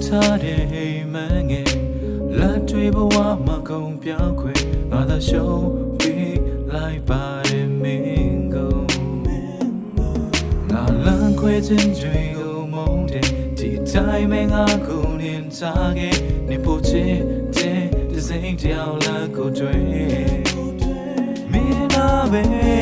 ထားတဲ့ဟိမ်မန်းငယ်လက်တွေဘဝမှာကုန်ပြောင်းခွေငါသာရှုံးပြီးလိုက်ပါတယ်မင်းကိုငါလမ်းခွဲခြင်းတွေကိုမုန်းတယ်ဒီတိုင်းမငါကိုနင်စားခဲ့နေဖို့ချစ်တဲ့ဒီစိတ်ကြောင်လက်ကိုတွေ့မင်းနာပဲ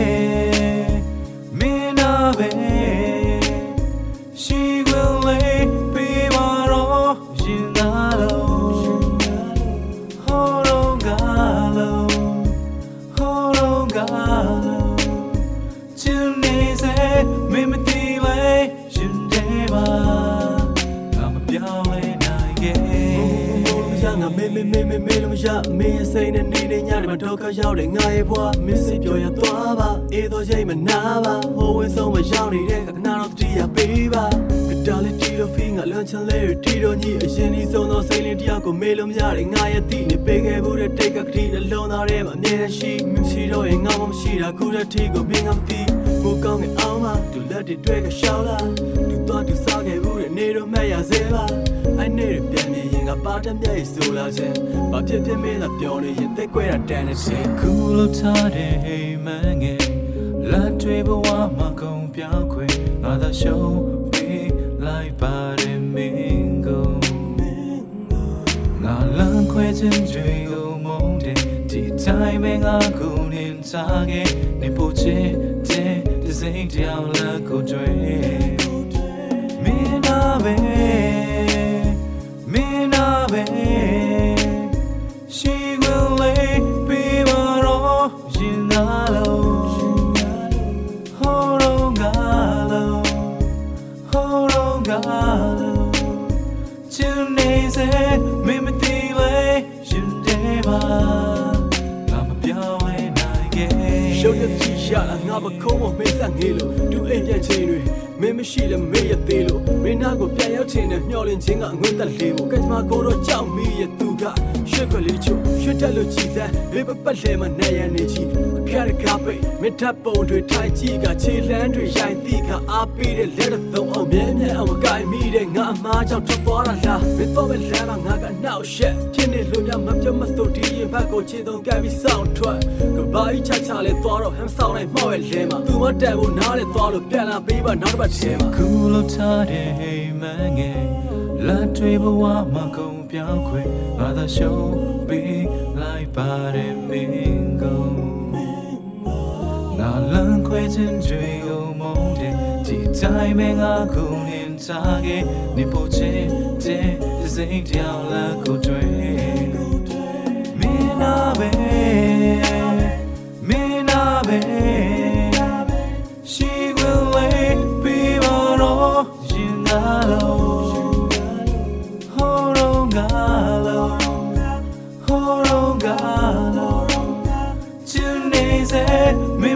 မေလို့မရမင်းရဲ့စိတ်နဲ့နေညနေမှာဒုက္ခရောက်တယ်ငါရဲ့ဘဝမင်းစိတ်ပြောရသွားပါအေးတော့ချိန်မနာပါဟိုဝင်ဆုံးမရောက်နေတဲ့ခဏတော့တတိယပေးပါဒါလေးတီလို့ဖီးငါလွန်ချင်လေးတီတော့ညီအရင်ဒီဆုံးတော့စိတ်လေးတယောက်ကိုမေလို့မရတယ်ငါရဲ့တိနေပေးခဲ့ဘူးတဲ့တိတ်ကတိနှလုံးသားထဲမှာအမြဲရှိမရှိတော့ရင်ငါမရှိတာခုတဲ့ထီကိုမင်းကမသိမိုးကောင်းတဲ့အောင်မှာသူလက်တွေတွေ့ကရှောက်လာသူတော့သူစားခဲ့ဘူးတဲ့နေတော့မဲ့ရစေပါအဲ့နေရပြန်နေရင်ငါပါတမ်းရဲ့ဆိုလာခြင်းဘာဖြစ်ဖြစ်မင်းလာပြောနေရင်သိကွဲတာတန်နေစေခုလို့ထားတဲ့ဟိမ်မန်းငယ်လက်တွေဘဝမှာကုန်ပြောင်းခွေငါသာရှုံးပြီးလိုက်ပါတယ်မင်းကိုငါလမ်းခွဲခြင်းတွေကိုမုန်းတယ်ဒီတိုင်းမငါကိုနင်စားခဲ့နေဖို့ချစ်တဲ့ဒီစိတ်ကြောင်လက်ကိုတွေ့မင်းနာပဲShe will lay be more in the hold on galo Tune say me me delay you never I'm a beauty night Show your t-shirt and have a comb of mess and halo do a chain me she the me a telo me na go ပြန်ရောက်ချင်တဲ့မျှော်လင့်ခြင်းကငွေတက်လေးကိုကကြမှာကိုတော့ကြောက်မိရဲ့သူကရှစ်ကလေးချိုရွှတ်တက်လို့ကြည်စမ်းဘေးပတ်လဲမနဲ့ရနေချီအခက်ရကပိတ်မထပ်ပုံတွေထိုင်ကြည့်ကခြေလန်းတွေရိုင်တိကအားပေးတဲ့လက်သုံးအောင်မြဲမြဲအောင်မကိုင်မိတဲ့ငါအမားကြောင့်ထွက်သွားတာလားမင်းတော့ပဲလမ်းမှာငါကနှောက်ရှက်ဖြစ်နေလို့များမပြတ်မစိုးဒီရင်ဘက်ကိုခြေသုံးကပ်ပြီးစောင့်ထွက်ကဘာကြီးချချလဲသွားတော့ဟမ်ဆောင်လိုက်မှောက်ရဲ့လဲမှာသူမတက်ဖို့နားလဲသွားလို့ပြန်လာပေးပါနောက်တစ်ပတ်ထဲမှာခုလို့ထားတဲ့ဟိမ်မန်းငယ်လက်တွေဘဝမှာကုန်ပြောင်းခွေငါသာရှုံးပြီးလိုက်ပါတယ်မင်းကိုငါလမ်းခွဲခြင်းတွေကိုမုန်းတယ်ဒီတိုင်းမငါကိုနင်စားခဲ့နေဖို့ချစ်တဲ့ဒီစိတ်ကြောင်လက်ကိုတွေ့မင်းနာပဲShe will lay be more in the hold on galo Tune say me